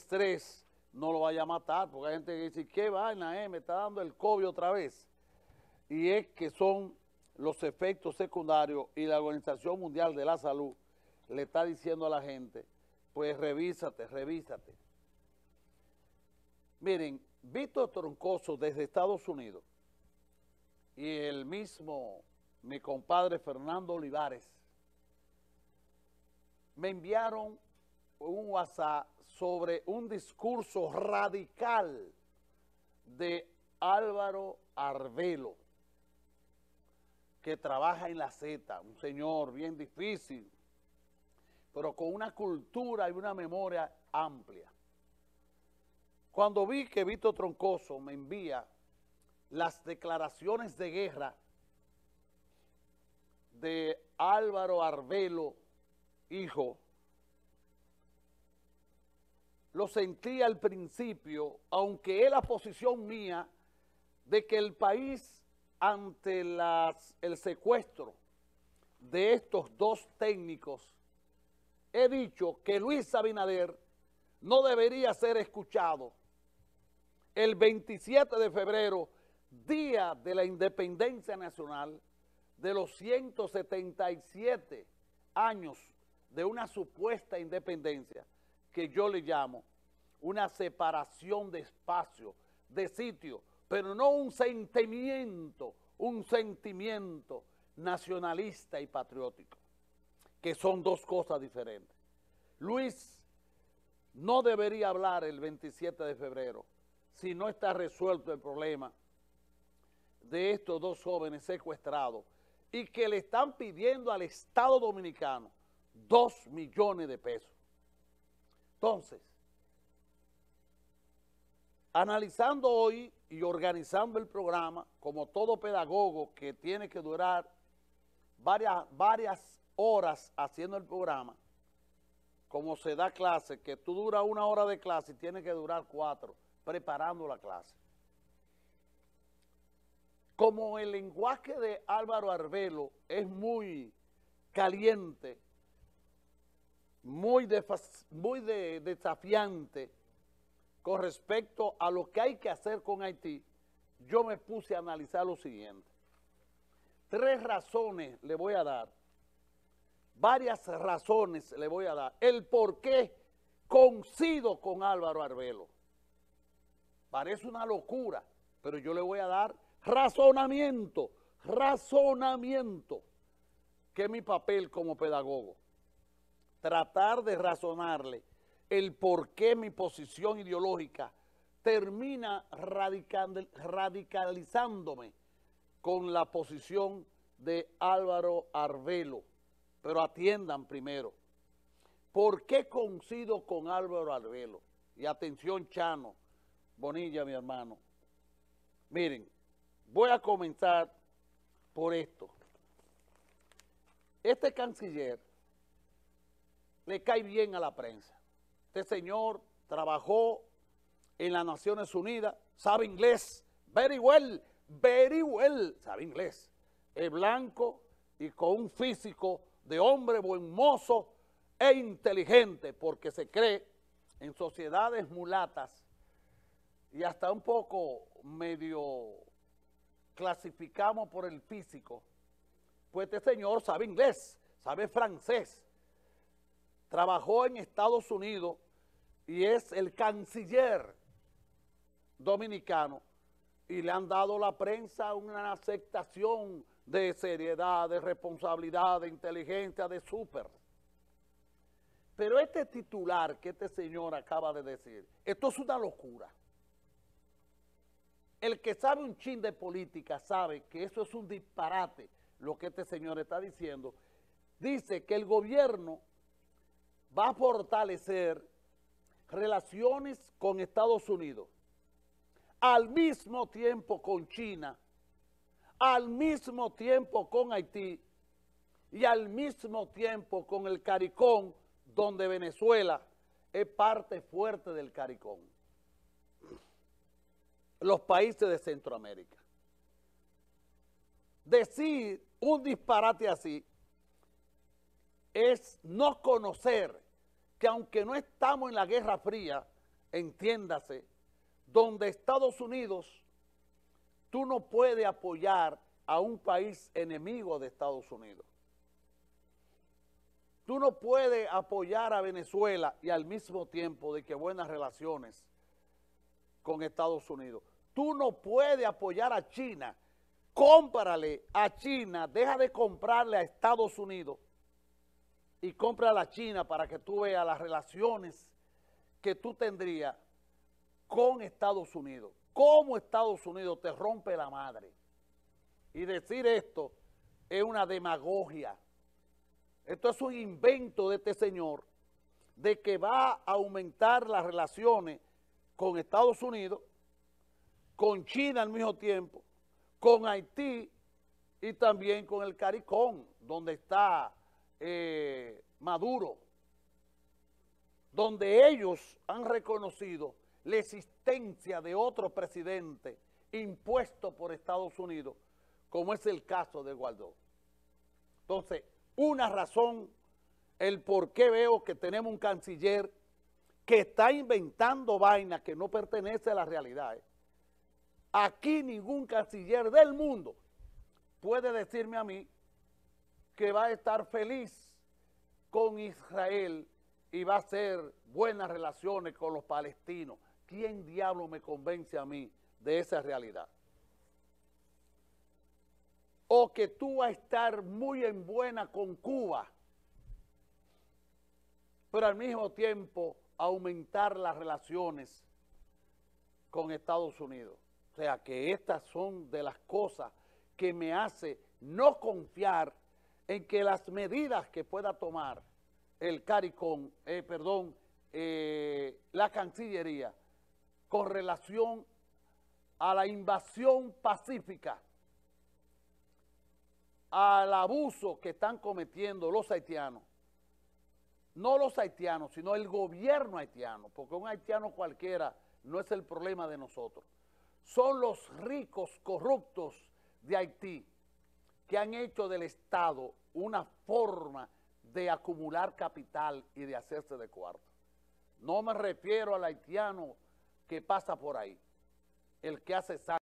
estrés no lo vaya a matar, porque hay gente que dice, ¿qué vaina, me está dando el COVID otra vez? Y es que son los efectos secundarios y la Organización Mundial de la Salud le está diciendo a la gente, pues revísate. Miren, Víctor Troncoso desde Estados Unidos y el mismo, mi compadre Fernando Olivares, me enviaron un WhatsApp sobre un discurso radical de Álvaro Arbelo, que trabaja en la Z, un señor bien difícil, pero con una cultura y una memoria amplia. Cuando vi que Víctor Troncoso me envía las declaraciones de guerra de Álvaro Arbelo, hijo, lo sentí al principio, aunque es la posición mía de que el país ante el secuestro de estos dos técnicos, he dicho que Luis Abinader no debería ser escuchado el 27 de febrero, día de la independencia nacional, de los 177 años de una supuesta independencia, que yo le llamo una separación de espacio, de sitio, pero no un sentimiento nacionalista y patriótico, que son dos cosas diferentes. Luis no debería hablar el 27 de febrero si no está resuelto el problema de estos dos jóvenes secuestrados y que le están pidiendo al Estado Dominicano 2 millones de pesos. Entonces, analizando hoy y organizando el programa, como todo pedagogo que tiene que durar varias horas haciendo el programa, como se da clase, que tú duras 1 hora de clase y tienes que durar 4 preparando la clase. Como el lenguaje de Álvaro Arbelo es muy caliente, muy desafiante con respecto a lo que hay que hacer con Haití, yo me puse a analizar lo siguiente. 3 razones le voy a dar, varias razones le voy a dar, el por qué coincido con Álvaro Arbelo. Parece una locura, pero yo le voy a dar razonamiento, que es mi papel como pedagogo. Tratar de razonarle el por qué mi posición ideológica termina radicalizándome con la posición de Álvaro Arbelo. Pero atiendan primero, ¿por qué coincido con Álvaro Arbelo? Y atención, Chano Bonilla, mi hermano. Miren, voy a comenzar por esto. Este canciller le cae bien a la prensa. Este señor trabajó en las Naciones Unidas, sabe inglés, very well, sabe inglés. Es blanco y con un físico de hombre buen mozo e inteligente, porque se cree en sociedades mulatas y hasta un poco medio clasificamos por el físico, pues este señor sabe inglés, sabe francés, trabajó en Estados Unidos y es el canciller dominicano y le han dado a la prensa una aceptación de seriedad, de responsabilidad, de inteligencia, de súper. Pero este titular que este señor acaba de decir, esto es una locura. El que sabe un chin de política sabe que eso es un disparate lo que este señor está diciendo. Dice que el gobierno va a fortalecer relaciones con Estados Unidos, al mismo tiempo con China, al mismo tiempo con Haití y al mismo tiempo con el CARICOM, donde Venezuela es parte fuerte del CARICOM. Los países de Centroamérica. Decir un disparate así es no conocer que aunque no estamos en la Guerra Fría, entiéndase, donde Estados Unidos, tú no puedes apoyar a un país enemigo de Estados Unidos. Tú no puedes apoyar a Venezuela y al mismo tiempo de que buenas relaciones con Estados Unidos. Tú no puedes apoyar a China. Cómprale a China, deja de comprarle a Estados Unidos y cómprale a China para que tú veas las relaciones que tú tendrías con Estados Unidos. Cómo Estados Unidos te rompe la madre. Y decir esto es una demagogia. Esto es un invento de este señor de que va a aumentar las relaciones con Estados Unidos, con China al mismo tiempo, con Haití y también con el CARICOM, donde está Maduro, donde ellos han reconocido la existencia de otro presidente impuesto por Estados Unidos, como es el caso de Guaidó. Entonces, una razón, el por qué veo que tenemos un canciller que está inventando vainas que no pertenece a la realidad. Aquí ningún canciller del mundo puede decirme a mí que va a estar feliz con Israel y va a hacer buenas relaciones con los palestinos. ¿Quién diablo me convence a mí de esa realidad? O que tú vas a estar muy en buena con Cuba, pero al mismo tiempo aumentar las relaciones con Estados Unidos. O sea que estas son de las cosas que me hace no confiar en que las medidas que pueda tomar el CARICOM, la Cancillería, con relación a la invasión pacífica, al abuso que están cometiendo los haitianos, no los haitianos, sino el gobierno haitiano, porque un haitiano cualquiera no es el problema de nosotros. Son los ricos corruptos de Haití que han hecho del Estado una forma de acumular capital y de hacerse de cuarto. No me refiero al haitiano que pasa por ahí, el que hace